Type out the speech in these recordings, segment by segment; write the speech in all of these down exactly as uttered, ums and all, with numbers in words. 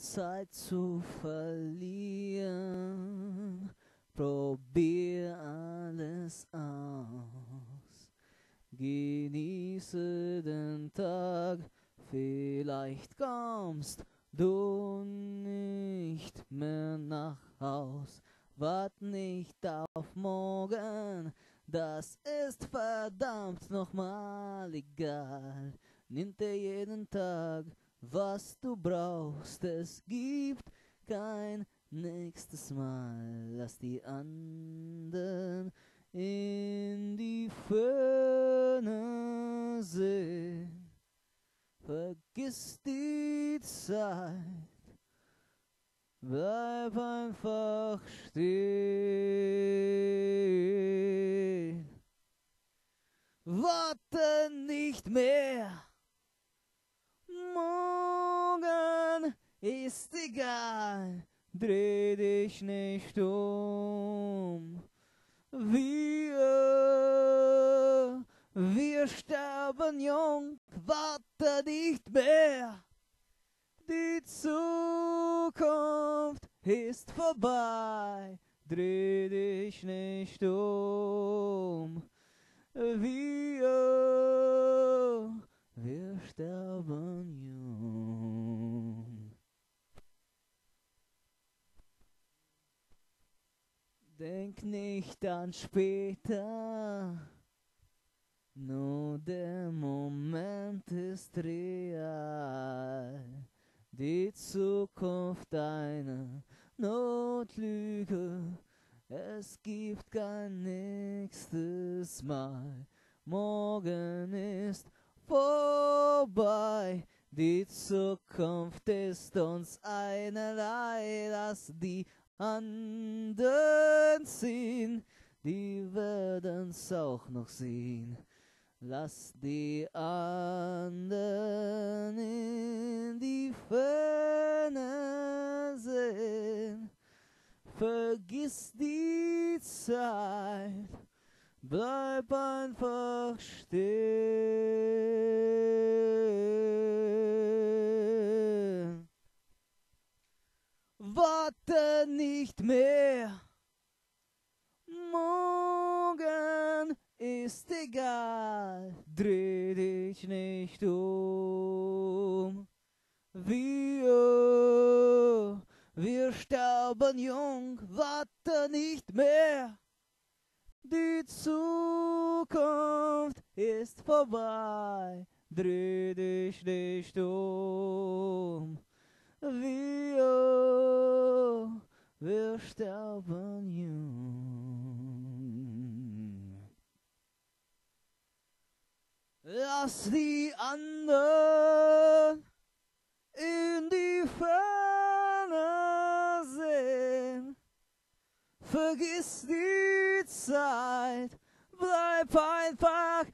Zeit zu verlieren. Probier alles aus. Genieße den Tag, vielleicht kommst du nicht mehr nach Haus. Wart nicht auf morgen, das ist verdammt nochmal egal. Nimm dir jeden Tag, was du brauchst, es gibt kein nächstes Mal. Lass die anderen in die Ferne sehen. Vergiss die Zeit, bleib einfach stehen. Warte nicht mehr, morgen ist egal, dreh dich nicht um. Wir, wir sterben jung, warte nicht mehr. Die Zukunft ist vorbei, dreh dich nicht um. Wir, wir sterben jung. Denk nicht an später, nur der Moment ist real. Die Zukunft eine Notlüge, es gibt kein nächstes Mal. Morgen ist vorbei, die Zukunft ist uns einerlei. Lass die anderen ziehen, die werden's auch noch sehen. Lass die anderen in die Ferne sehen. Vergiss die Zeit, bleib einfach stehen. Warte nicht mehr, morgen ist egal, dreh dich nicht um. Wir, wir sterben jung, warte nicht mehr. Die Zukunft ist vorbei, dreh dich nicht um. Wir, wir sterben jung. Lass die anderen in die Ferne sehen. Vergiss die Zeit, bleib einfach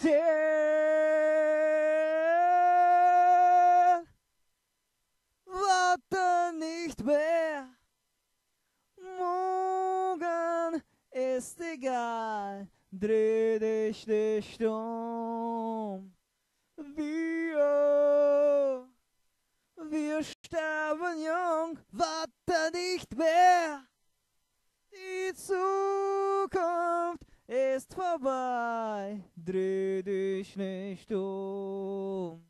stehen. Warte nicht mehr, morgen ist egal, dreh dich nicht um. Wir, wir sterben jung, warte nicht mehr. Die Zukunft ist vorbei, dreh dich nicht um.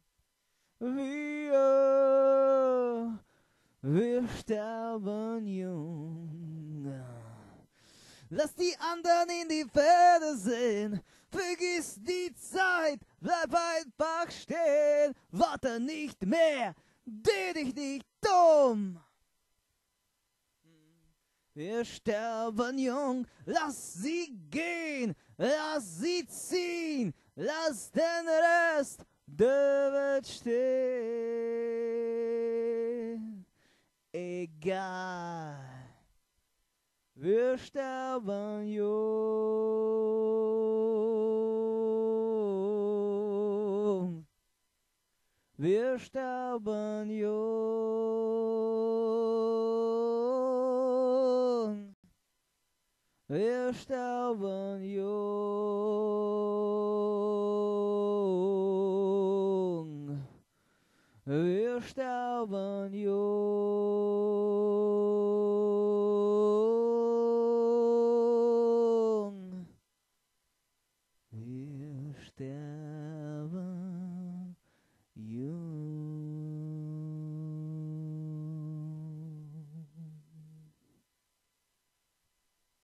Wir, wir sterben jung. Lass die anderen in die Ferne sehen. Vergiss die Zeit, bleib einfach stehen. Warte nicht mehr, dreh dich nicht um. Wir sterben jung, lass sie gehen, lass sie ziehen, lass den Rest der Welt stehen. Egal, wir sterben jung. Wir sterben jung. Wir sterben jung. wir sterben jung.